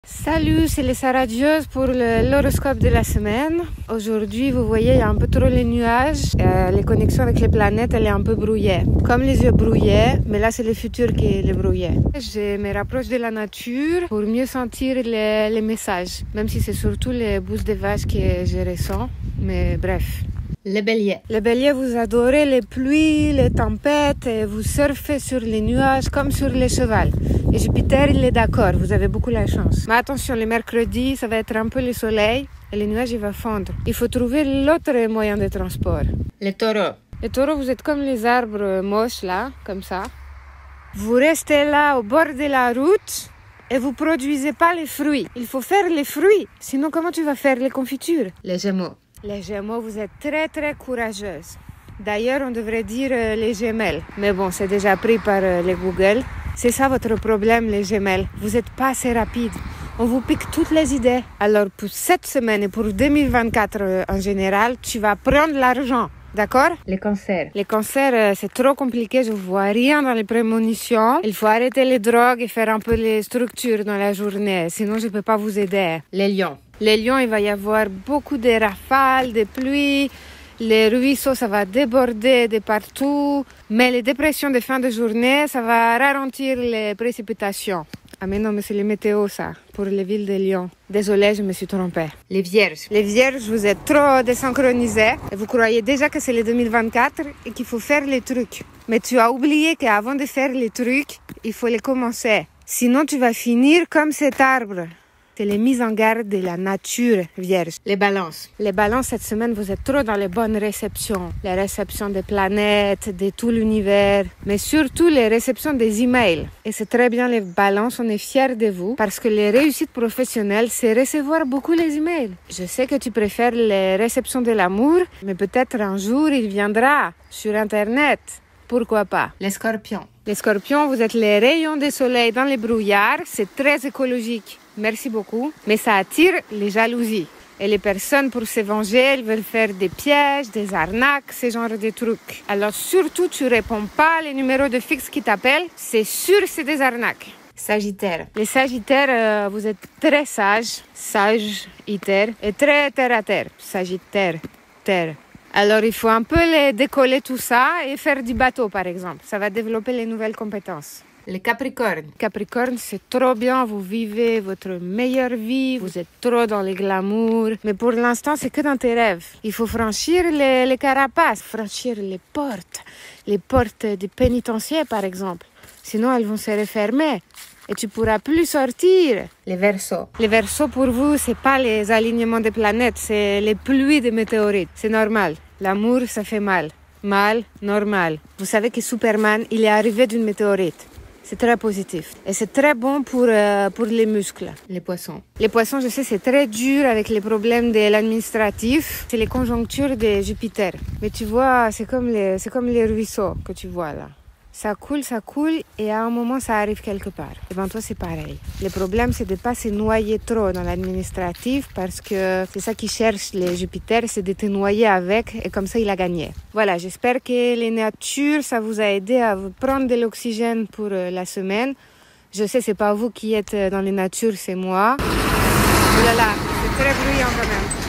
Salut, c'est les Saradieuses pour l'horoscope de la semaine. Aujourd'hui, vous voyez, il y a un peu trop les nuages. Les connexions avec les planètes, elle est un peu brouillée. Comme les yeux brouillés, mais là, c'est le futur qui est les brouillé. Je me rapproche de la nature pour mieux sentir les messages. Même si c'est surtout les bousses des vaches que je ressens. Mais bref. Les béliers. Les béliers, vous adorez les pluies, les tempêtes et vous surfez sur les nuages comme sur les chevals. Et Jupiter, il est d'accord, vous avez beaucoup la chance. Mais attention, le mercredi, ça va être un peu le soleil et les nuages, il va fondre. Il faut trouver l'autre moyen de transport. Les taureaux. Les taureaux, vous êtes comme les arbres moches là, comme ça. Vous restez là au bord de la route et vous produisez pas les fruits. Il faut faire les fruits, sinon comment tu vas faire les confitures? Les gémeaux. Les Gémeaux, vous êtes très très courageuses. D'ailleurs, on devrait dire les gemelles. Mais bon, c'est déjà pris par les Google. C'est ça votre problème, les gemelles. Vous n'êtes pas assez rapide. On vous pique toutes les idées. Alors, pour cette semaine et pour 2024 en général, tu vas prendre l'argent. D'accord? Les cancers. Les cancers, c'est trop compliqué. Je vois rien dans les prémonitions. Il faut arrêter les drogues et faire un peu les structures dans la journée. Sinon, je ne peux pas vous aider. Les lions. Les lions, il va y avoir beaucoup de rafales, de pluie. Les ruisseaux, ça va déborder de partout. Mais les dépressions de fin de journée, ça va ralentir les précipitations. Ah mais non, mais c'est les météos, ça, pour les villes de Lyon. Désolée, je me suis trompée. Les vierges. Les vierges, vous êtes trop désynchronisés. Et vous croyez déjà que c'est le 2024 et qu'il faut faire les trucs. Mais tu as oublié qu'avant de faire les trucs, il faut les commencer. Sinon, tu vas finir comme cet arbre. C'est les mises en garde de la nature, vierge. Les balances. Les balances, cette semaine, vous êtes trop dans les bonnes réceptions. Les réceptions des planètes, de tout l'univers, mais surtout les réceptions des emails. Et c'est très bien, les balances, on est fiers de vous parce que les réussites professionnelles, c'est recevoir beaucoup les emails. Je sais que tu préfères les réceptions de l'amour, mais peut-être un jour, il viendra sur Internet. Pourquoi pas? Les scorpions. Les scorpions, vous êtes les rayons de soleil dans les brouillards. C'est très écologique. Merci beaucoup. Mais ça attire les jalousies. Et les personnes, pour se venger, elles veulent faire des pièges, des arnaques, ce genre de trucs. Alors surtout, tu réponds pas les numéros de fixe qui t'appellent. C'est sûr, c'est des arnaques. Sagittaire. Les Sagittaires, vous êtes très sages. Sage, iter. Et très terre à terre. Sagittaire, terre. Alors, il faut un peu les décoller tout ça et faire du bateau, par exemple. Ça va développer les nouvelles compétences. Les Capricornes. Capricorne, c'est trop bien. Vous vivez votre meilleure vie. Vous êtes trop dans les glamour. Mais pour l'instant, c'est que dans tes rêves. Il faut franchir les carapaces, franchir les portes des pénitenciers, par exemple. Sinon, elles vont se refermer. Et tu pourras plus sortir. Les Verseaux. Les Verseaux, pour vous, c'est pas les alignements des planètes, c'est les pluies de météorites. C'est normal. L'amour, ça fait mal. Mal, normal. Vous savez que Superman, il est arrivé d'une météorite. C'est très positif. Et c'est très bon pour les muscles. Les poissons. Les poissons, je sais, c'est très dur avec les problèmes de l'administratif. C'est les conjonctures de Jupiter. Mais tu vois, c'est comme les ruisseaux que tu vois là. Ça coule, et à un moment, ça arrive quelque part. Et ben toi, c'est pareil. Le problème, c'est de ne pas se noyer trop dans l'administratif parce que c'est ça qu'ils cherchent, les Jupiter, c'est de te noyer avec et comme ça, il a gagné. Voilà, j'espère que les natures, ça vous a aidé à vous prendre de l'oxygène pour la semaine. Je sais, c'est pas vous qui êtes dans les natures, c'est moi. Oh là là, c'est très bruyant quand même.